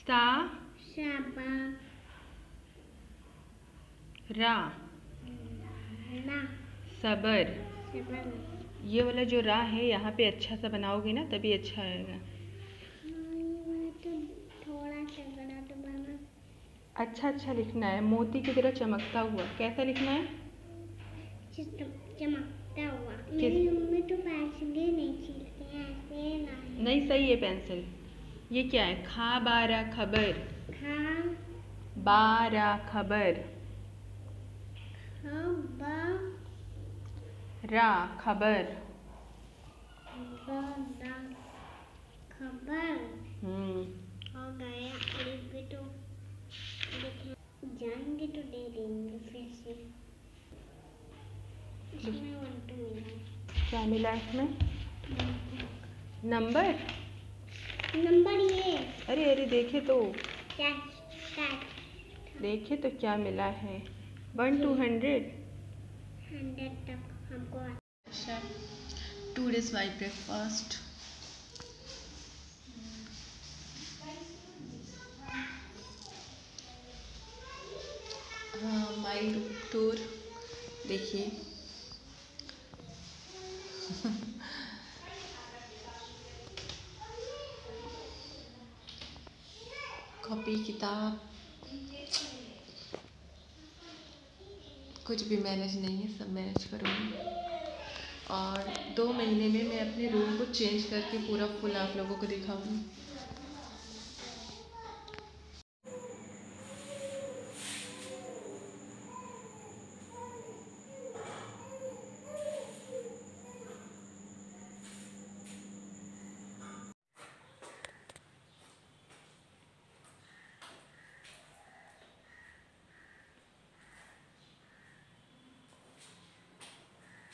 सा शाबा रा ना सबर। सबर। ये वाला जो रा है यहाँ पे अच्छा सा बनाओगे ना तभी अच्छा आएगा। तो थोड़ा सा बड़ा तो बना। अच्छा अच्छा लिखना है, मोती की तरह चमकता हुआ। कैसा लिखना है? चमकता हुआ। मेरी मम्मी तो पेंसिल ही नहीं छीलते हैं, ऐसे ना। नहीं सही है पेंसिल। ये क्या है? खा बारा खबर। खा बारा खबर। खबा रा खबर। बड़ा खबर। हो गया। एक भी तो जाएंगे तो दे देंगे फिर से। इसमें 1 2 मिला। क्या मिला इसमें? नंबर। नंबर ये। अरे अरे देखे तो क्या देखे तो क्या मिला है? 1 to 100। 100 तक हमको। Today's my breakfast. हाँ माई टूर देखिए। कॉपी किताब कुछ भी मैनेज नहीं है, सब मैनेज करूँगी। और 2 महीने में मैं अपने रूम को चेंज करके पूरा फुल आप लोगों को दिखाऊंगी।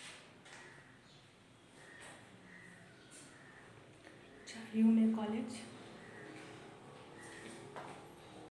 जा रही हूँ मैं कॉलेज।